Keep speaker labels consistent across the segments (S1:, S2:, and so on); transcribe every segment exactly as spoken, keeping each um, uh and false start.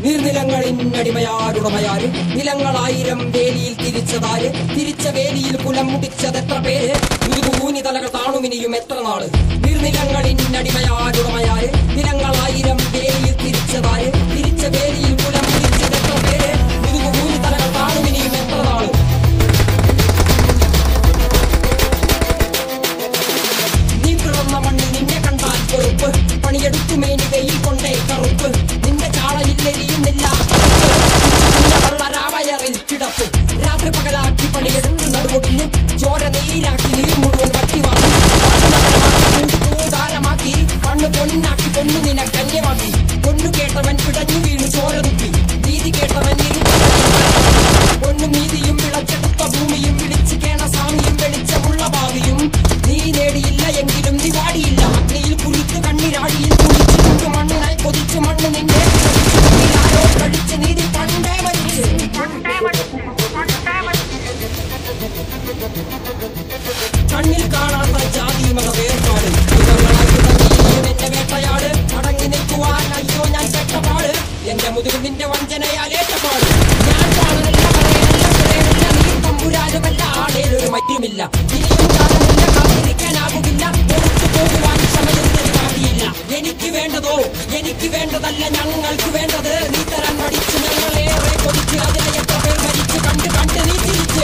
S1: നീർനിലങ്ങളിന്നടിമയാരുടമയാര് നിലങ്ങളായിരം വേലിയിൽ തിരിച്ചതാര് തിരിച്ച വേലിയിൽ കുലം മുടിച്ചതെത്ര പേര് ഊനി തലകൾ താണുമിനിയും എത്ര നാള് നീർനിലങ്ങളിന്നടിമയാരുടമയാര് നിലങ്ങളായിരം വേലിയിൽ തിരിച്ചതാര് തിരിച്ച വേലിയിൽ കുലം മുടിച്ചതെത്ര പേര് ഊനി തലകൾ താണുമിനിയും എത്ര നാള് നീ പിറന്ന മണ്ണിൽ നിന്നെ കണ്ടാൽ പൊറുപ്പ് പണിയെടുത്തു മേനി വെയിൽ കൊണ്ടേ കറുപ്പ് നിന്റെ ചാളയില്ലെരിയുന്നില്ല വയറിൽ കിടപ്പ് രാത്രി പകലാക്കി പണിയെടുത്ത് നടുവൊടിഞ്ഞ് ചോര നീരാക്കി നീർ മുഴുവൻ വട്ടി വാങ്ങി ധാരമാക്കി കണ്ണ് പൊന്നാക്കി പൊന്നു നിന കന്യമാക്കി പൊന്നു കേട്ടവൻ പിടഞ്ഞു വീണു ചോര തുപ്പി നീതി കേട്ടവൻ പൊന്നും നീതിയും വിളച്ചെടുത്ത ഭൂമിയും വിളിച്ച് കേണ സാമിയും വെളിച്ചമുള്ള ഭാവിയും നീ നേടിയില്ല എങ്കിലും നീ വാടിയില്ല അഗ്നിയിൽ കുളിത്ത് കണ്ണിരാടിയിൽ കുളിച്ചു മണ്ണിനായി കൊതിച്ചു മണ്ണ് നിന്നെ കഴിച്ച് നീതി പണ്ടേ മരിച്ച് കണ്ണിൽ കാണാത്ത ജാതി മത വേർപാട് എന്റെ വേട്ടയാട് അടങ്ങി നിൽക്കുവാൻ അയ്യോ ഞാൻ പെട്ടപാട് എന്റെ മുതുകിൽ നിന്റെ വഞ്ചനയാലേറ്റപാട് ഞാൻ കാണുന്നില്ല പറയണില്ല നീ തമ്പുരാനുമല്ല ആളേലൊരു മറ്റുമില്ല ഇനിയും കാണുന്നില്ല കാത്തിരിക്കാനാകുന്നില്ല പുറത്തു പോകുവാൻ ക്ഷമയൊന്നും കാട്ടിയില്ല എനിക്ക് വേണ്ടതോ എനിക്ക് വേണ്ടതല്ല ഞങ്ങൾക്ക് വേണ്ടത് നീ തരാൻ പഠിച്ചു ഞങ്ങളേറെ കൊതിച്ച് അതിനെ എത്ര പേർ മരിച്ച് കണ്ട് കണ്ട് നീ തിരിച്ച്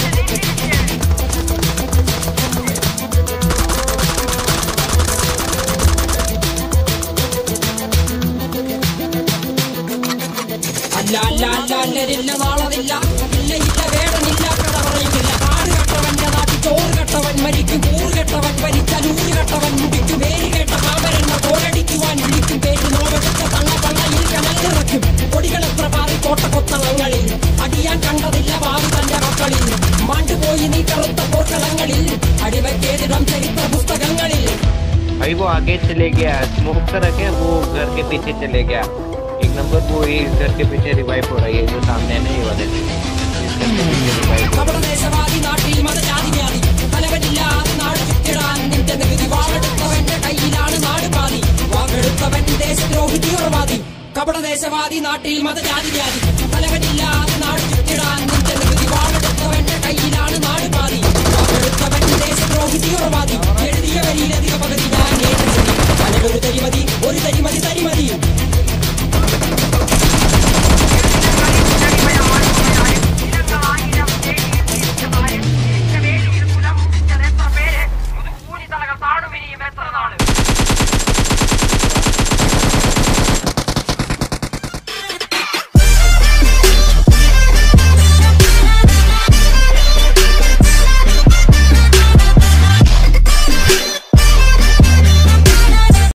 S1: അല്ല അല്ല അല്ല അല്ലരില്ല നാളതില്ല ഇല്ല ഇല്ല വേടനില്ല കഥ പറയുന്നില്ല കാട് കെട്ടവന്റെ നാട്ടിൽ ചോറ് കെട്ടവൻ മരിക്കും കൂറ് കെട്ടവൻ ഭരിച്ചാൽ ഊര് കെട്ടവൻ മുടിക്കും പേര് കേട്ട കാമരെന്ന കോലടിക്കുവാൻ വിളിക്കും പേര് നോവെടുത്ത തള്ള തള്ളയിൽ കനലിറക്കും കൊടികളെത്ര പാറി കോട്ട കൊത്തളങ്ങളിൽ അടിയാൻ കണ്ടതില്ല ഭാവി തന്റെ മക്കളിൽ മാണ്ടുപോയി നീ കറുത്ത പോർക്കളങ്ങളിൽ അടിവയ്ക്കേതിടം ചരിത്ര പുസ്തകങ്ങളിൽ
S2: भाई वो आगे चले गया स्मोक कर रखे वो घर के पीछे चले गया एक नंबर वो ये घर के पीछे रिवाइव हो रही है जो सामने नहीं वाले
S1: കപടദേശവാദി നാട്ടിൽ മതജാതി വ്യാധി തലവനില്ലാതെ നാട് ചുറ്റിടാൻ നിന്റെ നികുതി വാളെടുത്തവന്റെ കയ്യിലാണ് നാട് പാതി വാക്കെടുത്തവൻ ദേശദ്രോഹി തീവ്രവാദി കപടദേശവാദി നാട്ടിൽ മതജാതി വ്യാധി തലവനില്ലാതെ നാട്